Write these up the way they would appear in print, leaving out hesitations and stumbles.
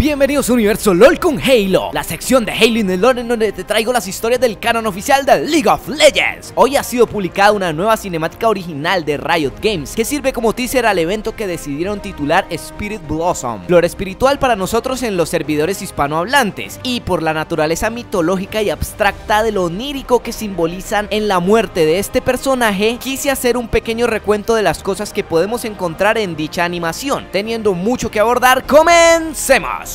Bienvenidos a Universo LOL con Halo, la sección de Halo in the Lore en donde te traigo las historias del canon oficial de League of Legends. Hoy ha sido publicada una nueva cinemática original de Riot Games que sirve como teaser al evento que decidieron titular Spirit Blossom, flor espiritual para nosotros en los servidores hispanohablantes, y por la naturaleza mitológica y abstracta de lo onírico que simbolizan en la muerte de este personaje, quise hacer un pequeño recuento de las cosas que podemos encontrar en dicha animación. Teniendo mucho que abordar, ¡comencemos!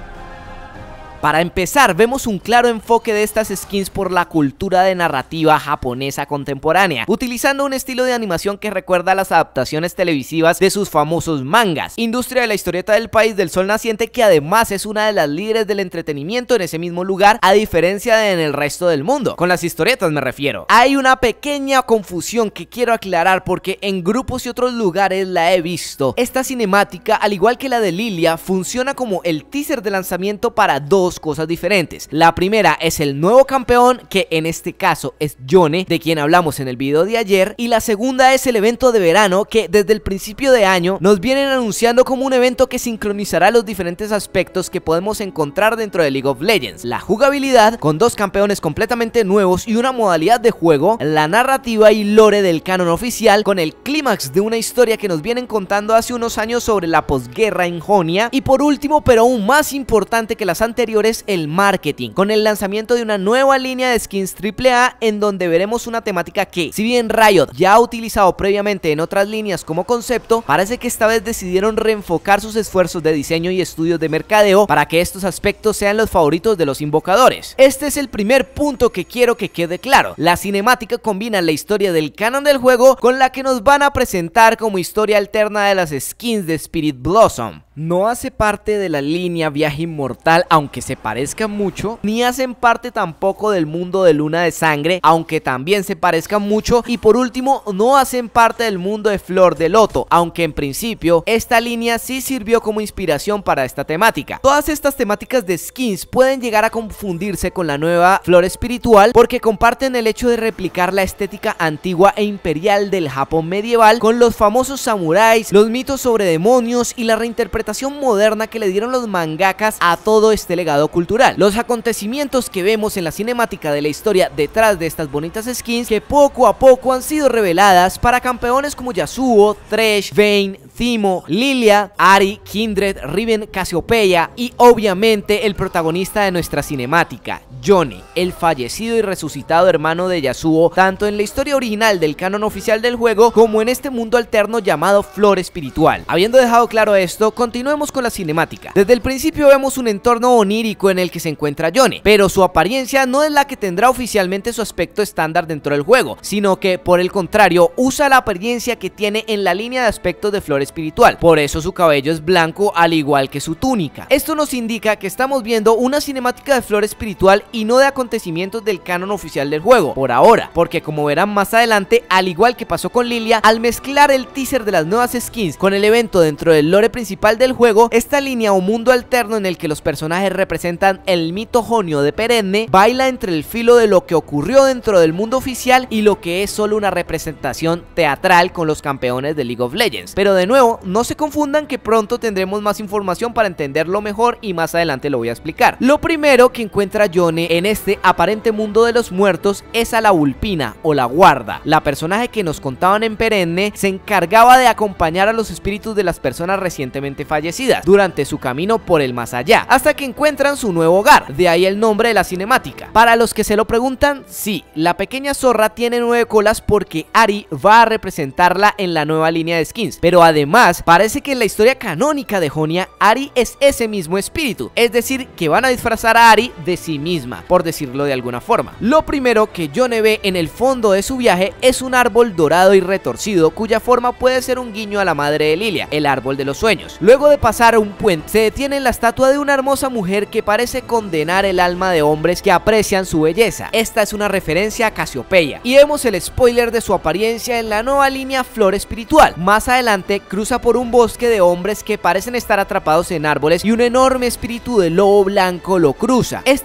Para empezar, vemos un claro enfoque de estas skins por la cultura de narrativa japonesa contemporánea, utilizando un estilo de animación que recuerda a las adaptaciones televisivas de sus famosos mangas, industria de la historieta del país del sol naciente que además es una de las líderes del entretenimiento en ese mismo lugar, a diferencia de en el resto del mundo. Con las historietas me refiero. Hay una pequeña confusión que quiero aclarar porque en grupos y otros lugares la he visto. Esta cinemática, al igual que la de Lilia, funciona como el teaser de lanzamiento para dos cosas diferentes. La primera es el nuevo campeón, que en este caso es Yone, de quien hablamos en el video de ayer, y la segunda es el evento de verano, que desde el principio de año nos vienen anunciando como un evento que sincronizará los diferentes aspectos que podemos encontrar dentro de League of Legends: la jugabilidad, con dos campeones completamente nuevos y una modalidad de juego, la narrativa y lore del canon oficial, con el clímax de una historia que nos vienen contando hace unos años sobre la posguerra en Jonia, y por último, pero aún más importante que las anteriores, el marketing, con el lanzamiento de una nueva línea de skins AAA en donde veremos una temática que, si bien Riot ya ha utilizado previamente en otras líneas como concepto, parece que esta vez decidieron reenfocar sus esfuerzos de diseño y estudios de mercadeo para que estos aspectos sean los favoritos de los invocadores. Este es el primer punto que quiero que quede claro: la cinemática combina la historia del canon del juego con la que nos van a presentar como historia alterna de las skins de Spirit Blossom. No hace parte de la línea Viaje Inmortal, aunque se parezca mucho, ni hacen parte tampoco del mundo de Luna de Sangre, aunque también se parezca mucho, y por último, no hacen parte del mundo de Flor de Loto, aunque en principio esta línea sí sirvió como inspiración para esta temática. Todas estas temáticas de skins pueden llegar a confundirse con la nueva Flor Espiritual porque comparten el hecho de replicar la estética antigua e imperial del Japón medieval, con los famosos samuráis, los mitos sobre demonios y la reinterpretación moderna que le dieron los mangakas a todo este legado cultural. Los acontecimientos que vemos en la cinemática de la historia detrás de estas bonitas skins, que poco a poco han sido reveladas para campeones como Yasuo, Thresh, Vayne, Teemo, Lilia, Ahri, Kindred, Riven, Cassiopeia y obviamente el protagonista de nuestra cinemática, Yone, el fallecido y resucitado hermano de Yasuo, tanto en la historia original del canon oficial del juego como en este mundo alterno llamado Flor Espiritual. Habiendo dejado claro esto, continuemos con la cinemática. Desde el principio vemos un entorno onírico en el que se encuentra Yone, pero su apariencia no es la que tendrá oficialmente su aspecto estándar dentro del juego, sino que por el contrario usa la apariencia que tiene en la línea de aspectos de Flor Espiritual. Por eso su cabello es blanco al igual que su túnica. Esto nos indica que estamos viendo una cinemática de Flor Espiritual y no de acontecimientos del canon oficial del juego, por ahora, porque como verán más adelante, al igual que pasó con Lilia, al mezclar el teaser de las nuevas skins con el evento dentro del lore principal del juego, esta línea o mundo alterno en el que los personajes representan el mito jonio de Perenne baila entre el filo de lo que ocurrió dentro del mundo oficial y lo que es solo una representación teatral con los campeones de League of Legends. Pero de nuevo, no se confundan que pronto tendremos más información para entenderlo mejor y más adelante lo voy a explicar. Lo primero que encuentra Yone en este aparente mundo de los muertos es a la Vulpina o la guarda. La personaje que nos contaban en Perenne se encargaba de acompañar a los espíritus de las personas recientemente fallecidas durante su camino por el más allá, hasta que encuentran su nuevo hogar, de ahí el nombre de la cinemática. Para los que se lo preguntan, sí, la pequeña zorra tiene 9 colas porque Ahri va a representarla en la nueva línea de skins, pero además parece que en la historia canónica de Jonia, Ahri es ese mismo espíritu, es decir, que van a disfrazar a Ahri de sí misma, por decirlo de alguna forma. Lo primero que Yone ve en el fondo de su viaje es un árbol dorado y retorcido cuya forma puede ser un guiño a la madre de Lilia, el árbol de los sueños. Luego de pasar un puente, se detiene en la estatua de una hermosa mujer que parece condenar el alma de hombres que aprecian su belleza. Esta es una referencia a Cassiopeia, y vemos el spoiler de su apariencia en la nueva línea Flor Espiritual. Más adelante cruza por un bosque de hombres que parecen estar atrapados en árboles y un enorme espíritu de lobo blanco lo cruza. Esta es una referencia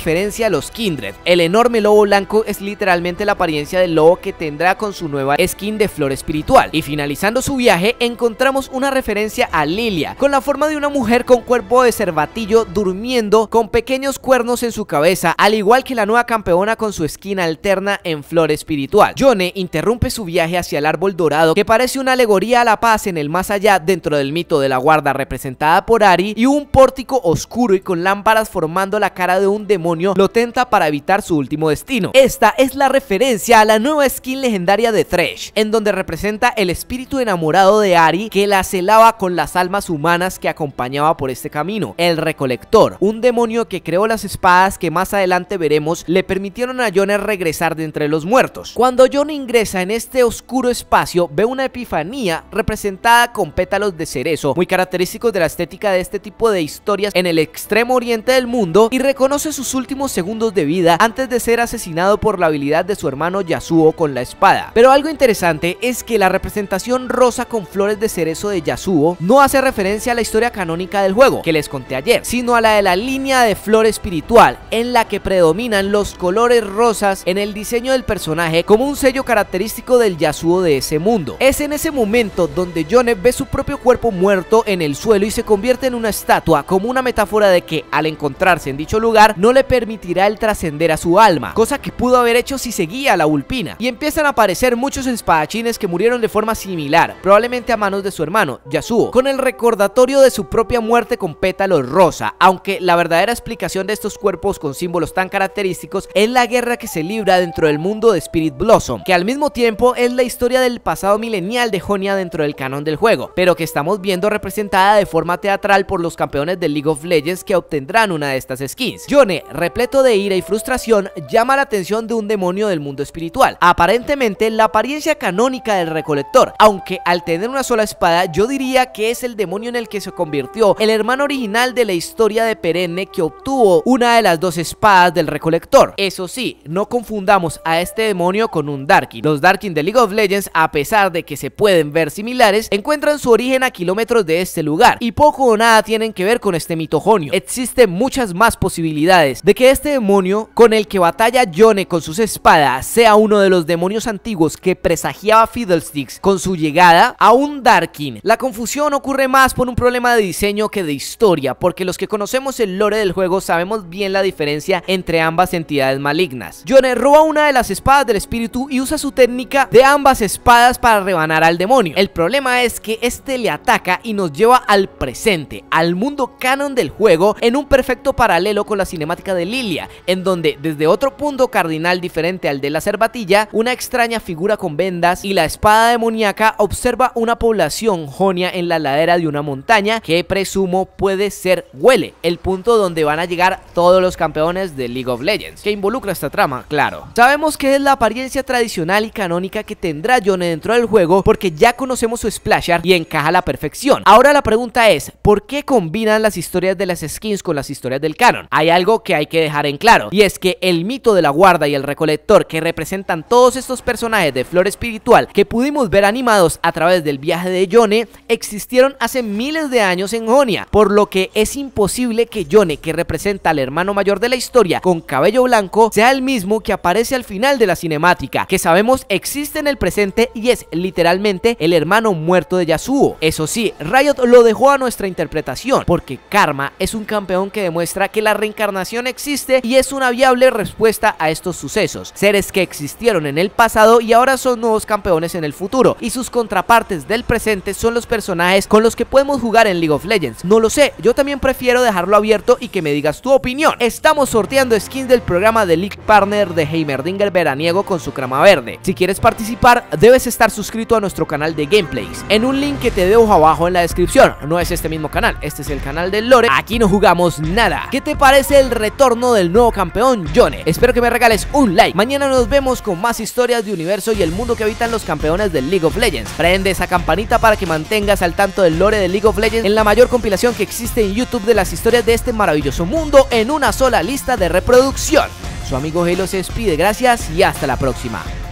referencia a los Kindred. El enorme lobo blanco es literalmente la apariencia del lobo que tendrá con su nueva skin de flor espiritual. Y finalizando su viaje encontramos una referencia a Lilia, con la forma de una mujer con cuerpo de cervatillo durmiendo con pequeños cuernos en su cabeza, al igual que la nueva campeona con su skin alterna en flor espiritual. Yone interrumpe su viaje hacia el árbol dorado, que parece una alegoría a la paz en el más allá dentro del mito de la guarda representada por Ari, y un pórtico oscuro y con lámparas formando la cara de un demonio lo tenta para evitar su último destino. Esta es la referencia a la nueva skin legendaria de Thresh, en donde representa el espíritu enamorado de Ari que la celaba con las almas humanas que acompañaba por este camino. El Recolector, un demonio que creó las espadas que más adelante veremos le permitieron a Yone regresar de entre los muertos. Cuando Yone ingresa en este oscuro espacio, ve una epifanía representada con pétalos de cerezo, muy característicos de la estética de este tipo de historias en el extremo oriente del mundo, y reconoce sus últimos segundos de vida antes de ser asesinado por la habilidad de su hermano Yasuo con la espada. Pero algo interesante es que la representación rosa con flores de cerezo de Yasuo no hace referencia a la historia canónica del juego que les conté ayer, sino a la de la línea de flor espiritual, en la que predominan los colores rosas en el diseño del personaje como un sello característico del Yasuo de ese mundo. Es en ese momento donde Yone ve su propio cuerpo muerto en el suelo y se convierte en una estatua, como una metáfora de que al encontrarse en dicho lugar no le permitirá el trascender a su alma, cosa que pudo haber hecho si seguía a la Vulpina. Y empiezan a aparecer muchos espadachines que murieron de forma similar, probablemente a manos de su hermano Yasuo, con el recordatorio de su propia muerte con pétalos rosa, aunque la verdadera explicación de estos cuerpos con símbolos tan característicos es la guerra que se libra dentro del mundo de Spirit Blossom, que al mismo tiempo es la historia del pasado milenial de Jonia dentro del canon del juego, pero que estamos viendo representada de forma teatral por los campeones de League of Legends que obtendrán una de estas skins. Yone, repleto de ira y frustración, llama la atención de un demonio del mundo espiritual, aparentemente la apariencia canónica del Recolector, aunque al tener una sola espada yo diría que es el demonio en el que se convirtió el hermano original de la historia de Perenne, que obtuvo una de las dos espadas del Recolector. Eso sí, no confundamos a este demonio con un Darkin. Los Darkin de League of Legends, a pesar de que se pueden ver similares, encuentran su origen a kilómetros de este lugar y poco o nada tienen que ver con este mito jonio. Existen muchas más posibilidades de que este demonio con el que batalla Yone con sus espadas sea uno de los demonios antiguos que presagiaba Fiddlesticks con su llegada a un Darkin. La confusión ocurre más por un problema de diseño que de historia, porque los que conocemos el lore del juego sabemos bien la diferencia entre ambas entidades malignas. Yone roba una de las espadas del espíritu y usa su técnica de ambas espadas para rebanar al demonio. El problema es que este le ataca y nos lleva al presente, al mundo canon del juego, en un perfecto paralelo con la cinemática de Lilia, en donde desde otro punto cardinal diferente al de la cervatilla, una extraña figura con vendas y la espada demoníaca observa una población jonia en la ladera de una montaña que presumo puede ser Huele, el punto donde van a llegar todos los campeones de League of Legends. ¿Qué involucra esta trama? Claro, sabemos que es la apariencia tradicional y canónica que tendrá Yone dentro del juego, porque ya conocemos su splasher y encaja a la perfección. Ahora la pregunta es, ¿por qué combinan las historias de las skins con las historias del canon? Hay algo que hay que dejar en claro, y es que el mito de la guarda y el Recolector, que representan todos estos personajes de flor espiritual que pudimos ver animados a través del viaje de Yone, existieron hace miles de años en Jonia, por lo que es imposible que Yone, que representa al hermano mayor de la historia con cabello blanco, sea el mismo que aparece al final de la cinemática, que sabemos existe en el presente y es literalmente el hermano muerto de Yasuo. Eso sí, Riot lo dejó a nuestra interpretación, porque Karma es un campeón que demuestra que la reencarnación existe y es una viable respuesta a estos sucesos, seres que existieron en el pasado y ahora son nuevos campeones en el futuro, y sus contrapartes del presente son los personajes con los que podemos jugar en League of Legends. No lo sé, yo también prefiero dejarlo abierto y que me digas tu opinión. Estamos sorteando skins del programa de League Partner de Heimerdinger veraniego con su crema verde. Si quieres participar, debes estar suscrito a nuestro canal de gameplays, en un link que te dejo abajo en la descripción. No es este mismo canal, este es el canal del lore. Aquí no jugamos nada. ¿Qué te parece el retorno del nuevo campeón Yone? Espero que me regales un like. Mañana nos vemos con más historias de universo y el mundo que habitan los campeones de League of Legends. Prende esa campanita para que mantengas al tanto del lore de League of Legends en la mayor compilación que existe en YouTube de las historias de este maravilloso mundo en una sola lista de reproducción. Su amigo Halo se despide, gracias y hasta la próxima.